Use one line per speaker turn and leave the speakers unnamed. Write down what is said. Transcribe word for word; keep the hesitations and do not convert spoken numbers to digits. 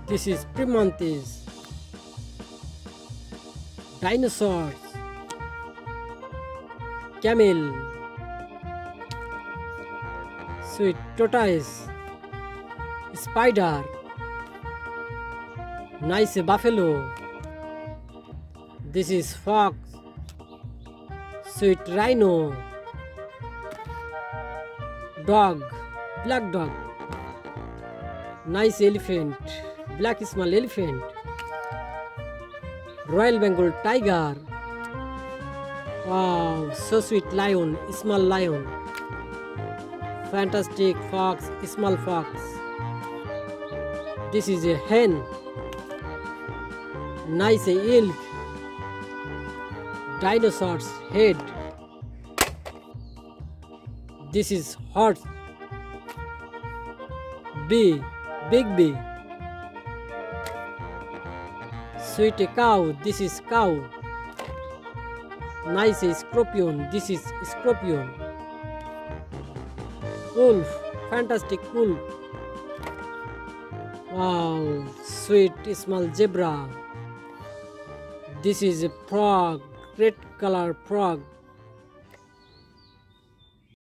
This is primanthis. Dinosaurs. Camel. Sweet tortoise. Spider. Nice buffalo. This is fox. Sweet rhino. Dog. Black dog. Nice elephant. Black small elephant. Royal Bengal tiger. Wow, so sweet lion, small lion. Fantastic fox, small fox. This is a hen. Nice elk. Dinosaur's head. This is horse. Bee, big bee. Sweet cow, this is cow. Nice scorpion, this is scorpion. Wolf, fantastic wolf. Wow, sweet small zebra. This is a frog, red color frog.